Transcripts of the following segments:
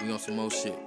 We on some more shit.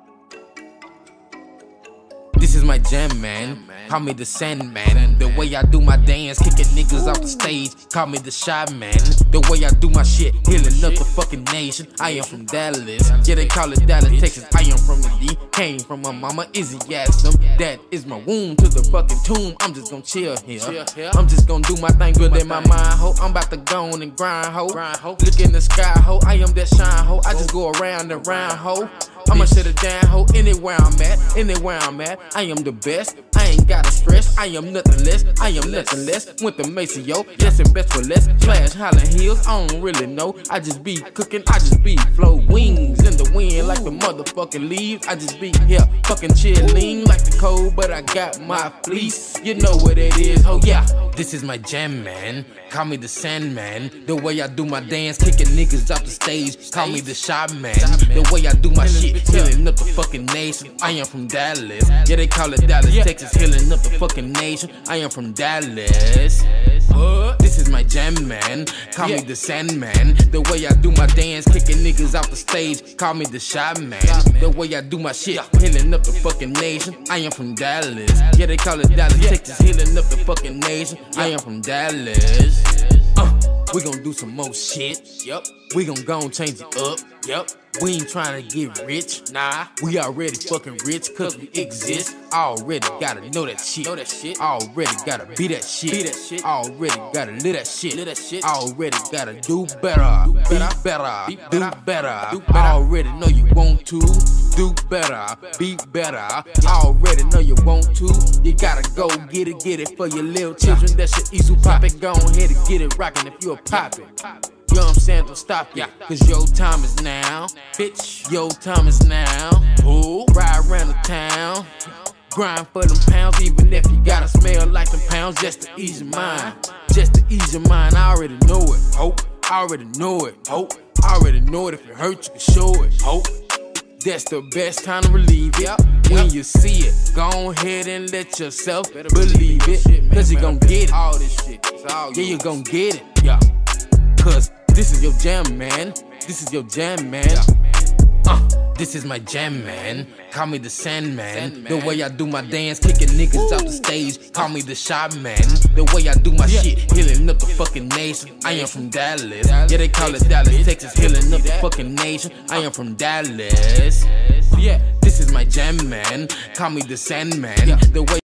This is my jam, man. Call me the Sandman. The way I do my dance, kicking niggas off the stage. Call me the Shy Man. The way I do my shit, healing up the fucking nation. I am from Dallas. Yeah, they call it Dallas, Texas. I am from the D. Came from my mama, Izzy Asum. That is my womb to the fucking tomb. I'm just gonna chill here. I'm just gonna do my thing good in my mind, ho. I'm about to go on and grind, ho. Look in the sky, ho. I am that shine, ho. I just go around and round, ho. I'ma shut it down, ho, anywhere I'm at, anywhere I'm at. I am the best, I ain't gotta stress. I am nothing less, I am nothing less. Went to Maceo, less and best for less. Flash Highland Hills, I don't really know. I just be cooking, I just be flow. Wings in the wind like the motherfucking leaves. I just be here, fucking chilling like the cold, but I got my fleece. You know what it is, ho, yeah. This is my jam, man. Call me the Sandman. The way I do my dance, kicking niggas off the stage. Call me the Shy Man. The way I do my shit, healing up the fucking nation. I am from Dallas. Yeah, they call it Dallas, Texas. Healing up the fucking nation. I am from Dallas. This is my jam, man. Call me the Sandman. The way I do my dance, kicking niggas off the stage. Call me the Shy Man. The way I do my shit, healing up the fucking nation. I am from Dallas. Yeah, they call it Dallas, Texas. Healing up the fucking nation. I am from Dallas. We gon' do some more shit. Yup. We gon' go and change it up. Yup. We ain't tryna get rich. Nah. We already fucking rich cause we exist. Already gotta know that shit. Already gotta be that shit. Already gotta live that shit. Already gotta do better. Be better. Do better. Already know you want to. Do better. Be better. Already know you want to. You gotta go get it for your little children. That shit easy pop it. Go ahead and get it rockin' if you're a poppin'. You know what I'm saying? Don't stop it. Cause your time is now. Bitch, your time is now. Ooh, ride around the town. Grind for them pounds, even if you gotta smell like them pounds, just to ease your mind. Just to ease your mind. I already know it. Hope. I already know it. Hope. I already know it. If it hurts, you can show it. Hope. That's the best time to relieve it. When you see it, go ahead and let yourself believe it. Cause you gon' get it. All this shit. Yeah, you gon' get it. Yeah. Cause this is your jam, man. This is your jam, man. This is my jam, man. Call me the Sandman. The way I do my dance, kicking niggas off the stage. Call me the Shy Man. The way I do my shit, healing up the fucking nation. I am from Dallas. Yeah, they call it Dallas, Texas. Healing up the fucking nation. I am from Dallas. Yeah, this is my jam, man. Call me the Sandman. The way